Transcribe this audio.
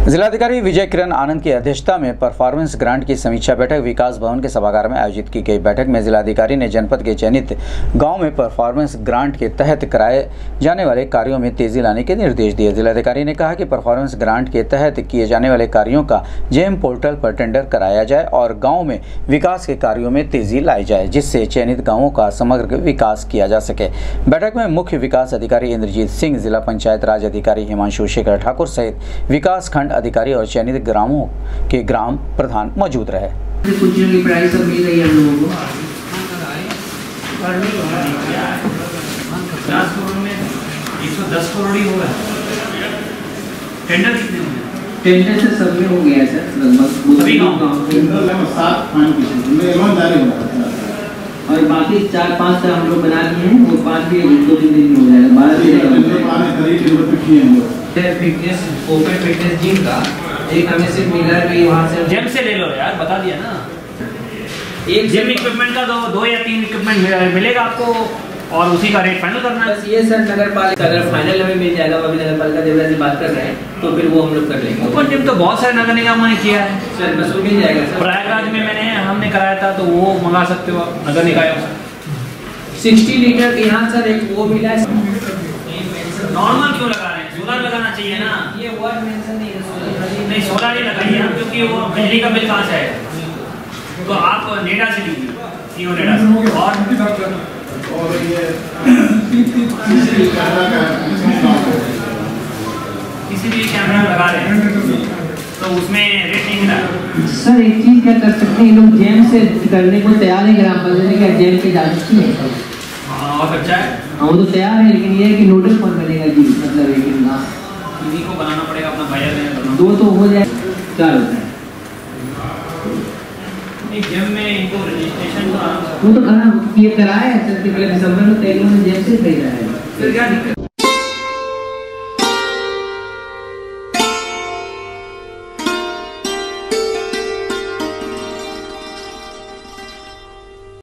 जिलाधिकारी विजय किरण आनंद की अध्यक्षता में परफॉर्मेंस ग्रांट की समीक्षा बैठक विकास भवन के सभागार में आयोजित की गई। बैठक में जिलाधिकारी ने जनपद के चयनित गांव में परफॉर्मेंस ग्रांट के तहत कराए जाने वाले कार्यों में तेजी लाने के निर्देश दिए। जिलाधिकारी ने कहा कि परफॉर्मेंस ग्रांट के तहत किए जाने वाले कार्यों का जेम पोर्टल पर टेंडर कराया जाए और गाँव में विकास के कार्यों में तेजी लाई जाए, जिससे चयनित गाँवों का समग्र विकास किया जा सके। बैठक में मुख्य विकास अधिकारी इंद्रजीत सिंह, जिला पंचायत राज अधिकारी हिमांशु शेखर ठाकुर सहित विकास खंड अधिकारी और चयनित ग्रामों के ग्राम प्रधान मौजूद रहे। की प्राइस सब मिल गई हम लोगों को। 50 करोड़ में 110 करोड़ ही होगा। टेंडर कितने हुए? टेंडर से सब में हो गया है सर, लगभग सभी गाँव और बाकी 4-5 का हम लोग बना लिए हैं। वो 5 भी 2-3 दिन में हो जाएगा। 12 फिटनेस ओपन फिटनेस जिम का एक हमें सिर्फ मिला भी वहाँ से जिम से ले लो यार, बता दिया ना। एक जिम इक्विपमेंट का 2 या 3 इक्विपमेंट मिलेगा आपको और उसी का रेट फाइनल करना है। बस ये सर नगर पालिका अगर फाइनल हमें मिल जाएगा, अभी नगर पालिका देवरा से बात कर रहे हैं तो फिर वो हम लोग कर लेंगे। ओपन जिम तो बहुत सारे नगर निगम ने किया है सर, बस वो मिल जाएगा सर। प्रयागराज में हमने कराया था तो वो मंगा सकते हो आप नगर निकाय। 60 लीटर यहाँ सर एक वो मिला है। नॉर्मल क्यों लगा रहे हैं? सोलर लगाना चाहिए ना। ये वर्ड मेंशन नहीं है, सोलर ही लगाइए आप, क्योंकि वो बिजली का बिल कहाँ से आएगा? तो आप नेडा से लीजिए, नेडा से। और किसी भी कैमरा लगा रहे हैं तो उसमें रेट नहीं मिला सर। एक चीज क्या कर सकते हैं, लोग जेम से करने को तैयार है ग्राम पंचायत का जेम के जा सकती है। और अच्छा है, हाँ वो तो तैयार है, लेकिन ये है कि नोडल कौन बनेगा जी, मतलब है कि किसी को बनाना पड़ेगा अपना बायर। 2 तो हो जाए, 4 होता है। जेम में इनको रजिस्ट्रेशन वो तो करा, ये कराया है सर, पहले दिसंबर में 13 में जेम से खरीदा है। फिर क्या दिक्कत?